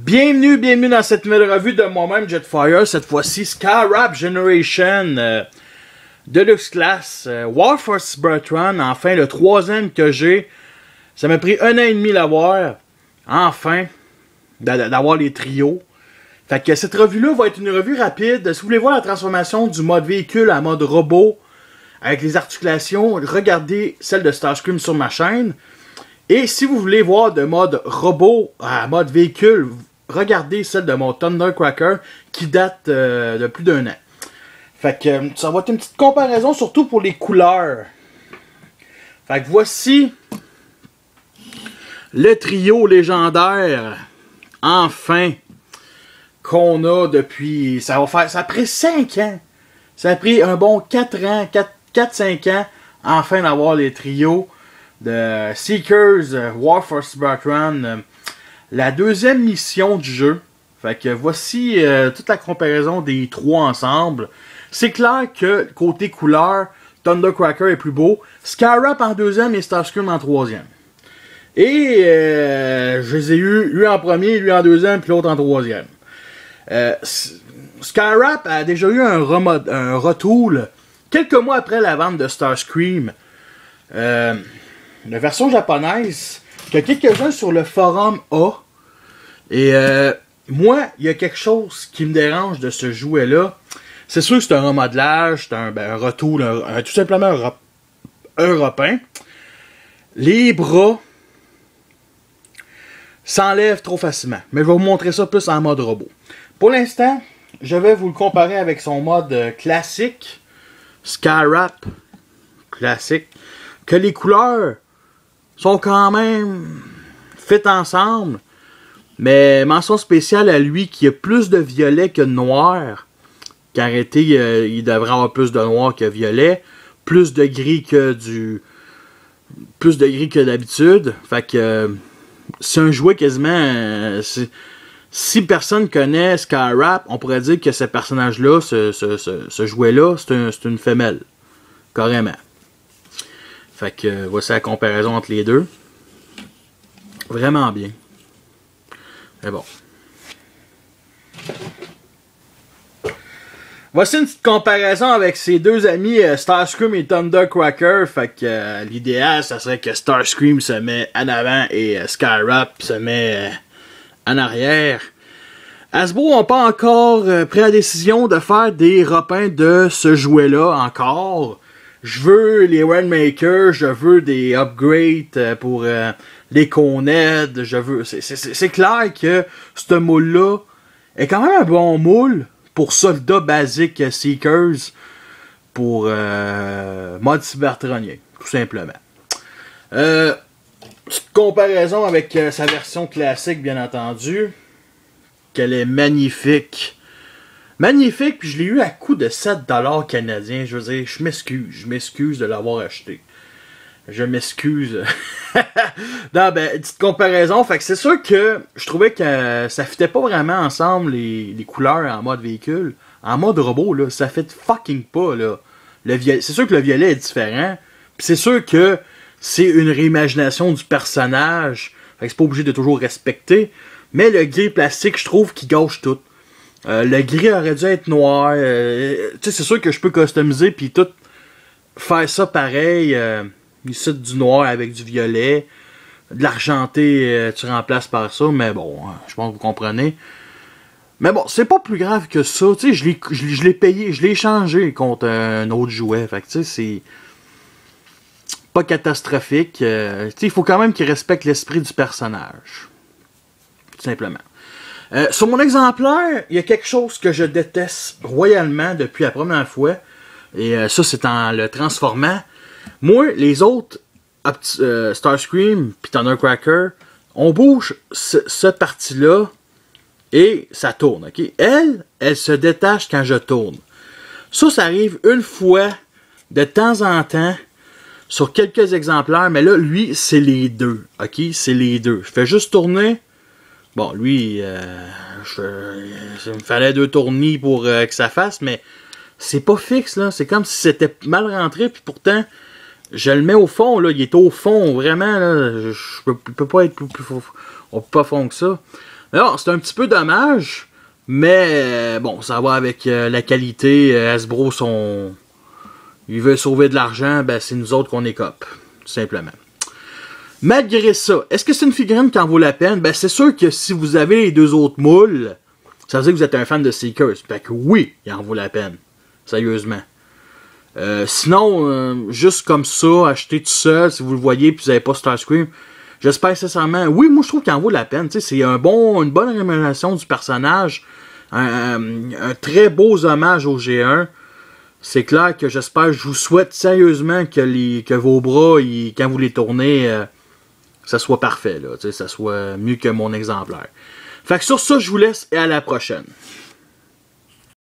Bienvenue dans cette nouvelle revue de moi-même Jetfire, cette fois-ci Skyrap Generation Deluxe Class Warforce Bertrand, enfin le troisième que j'ai. Ça m'a pris 1 an et demi l'avoir, enfin, d'avoir les trios. Fait que cette revue-là va être une revue rapide. Si vous voulez voir la transformation du mode véhicule à mode robot, avec les articulations, regardez celle de Starscream sur ma chaîne. Et si vous voulez voir de mode robot à mode véhicule, regardez celle de mon Thundercracker qui date de plus d'1 an. Fait que ça va être une petite comparaison, surtout pour les couleurs. Fait que voici le trio légendaire, enfin, qu'on a depuis... Ça a pris 5 ans. Ça a pris un bon 4 ans, 4-5 ans, enfin d'avoir les trios de Seekers, Warforce Bertrand, la deuxième mission du jeu. Fait que voici toute la comparaison des trois ensemble. C'est clair que côté couleur, Thundercracker est plus beau, Skyrap en deuxième et Starscream en troisième. Et je les ai eu, lui en premier, lui en deuxième, puis l'autre en troisième. Skyrap a déjà eu un retool quelques mois après la vente de Starscream. La version japonaise, que quelques-uns sur le forum a. Et moi, il y a quelque chose qui me dérange de ce jouet-là. C'est sûr que c'est un remodelage, c'est un retour, tout simplement un repeint. Les bras s'enlèvent trop facilement. Mais je vais vous montrer ça plus en mode robot. Pour l'instant, je vais vous le comparer avec son mode classique. Skyrap classique. Que les couleurs sont quand même faites ensemble. Mais mention spéciale à lui qui a plus de violet que de noir. Qu'arrêté, il devrait avoir plus de noir que violet. Plus de gris que d'habitude. Fait que c'est un jouet quasiment... si personne connaît Skyrap, on pourrait dire que ce personnage-là, ce jouet-là, c'est une femelle. Carrément. Fait que voici la comparaison entre les deux. Vraiment bien. Mais bon. Voici une petite comparaison avec ses deux amis Starscream et Thundercracker. Fait que l'idéal, ça serait que Starscream se met en avant et Skyrap se met en arrière. Hasbro n'a pas encore pris la décision de faire des repeints de ce jouet-là encore. Je veux les Rainmakers, je veux des upgrades pour les Coned, je veux... C'est clair que ce moule-là est quand même un bon moule pour soldats basiques Seekers pour mode cybertronien, tout simplement. Petite comparaison avec sa version classique, bien entendu, qu'elle est magnifique. Magnifique, puis je l'ai eu à coût de 7$ canadiens. Je veux dire, je m'excuse de l'avoir acheté. Je m'excuse. Non, ben, petite comparaison. Fait que c'est sûr que je trouvais que ça fitait pas vraiment ensemble les couleurs en mode véhicule. En mode robot, là, ça fait fucking pas, là. C'est sûr que le violet est différent. Puis c'est sûr que c'est une réimagination du personnage. Fait que c'est pas obligé de toujours respecter. Mais le gris plastique, je trouve qu'il gâche tout. Le gris aurait dû être noir. C'est sûr que je peux customiser puis tout faire ça pareil. Ici du noir avec du violet. De l'argenté, tu remplaces par ça. Mais bon, je pense que vous comprenez. Mais bon, c'est pas plus grave que ça. Tu sais, je l'ai payé, je l'ai échangé contre un autre jouet. Fait que tu sais, c'est pas catastrophique. Tu sais, il faut quand même qu'il respecte l'esprit du personnage. Tout simplement. Sur mon exemplaire, il y a quelque chose que je déteste royalement depuis la première fois. Et ça, c'est en le transformant. Moi, les autres, Starscream et Thundercracker, on bouge cette partie-là et ça tourne. Okay? Elle se détache quand je tourne. Ça arrive une fois de temps en temps sur quelques exemplaires. Mais là, lui, c'est les deux. Ok, c'est les deux. Je fais juste tourner. Bon, lui, il me fallait 2 tournis pour que ça fasse, mais c'est pas fixe, là. C'est comme si c'était mal rentré, puis pourtant, je le mets au fond, là. Il est au fond, vraiment, là. Il peut pas être plus on peut pas fond que ça. Alors, c'est un petit peu dommage, mais bon, ça va avec la qualité. Hasbro, il veut sauver de l'argent, ben c'est nous autres qu'on écope, tout simplement. Malgré ça, est-ce que c'est une figurine qui en vaut la peine? Ben c'est sûr que si vous avez les deux autres moules, ça veut dire que vous êtes un fan de Seekers. Fait que oui, il en vaut la peine. Sérieusement. Sinon, juste comme ça, acheter tout seul, si vous le voyez puis vous n'avez pas Starscream, j'espère sincèrement. Oui, moi je trouve qu'il en vaut la peine. C'est une bonne rémunération du personnage. Un très beau hommage au G1. C'est clair que j'espère, je vous souhaite sérieusement que vos bras, quand vous les tournez, ça soit parfait, là, ça soit mieux que mon exemplaire. Fait que sur ça, je vous laisse et à la prochaine.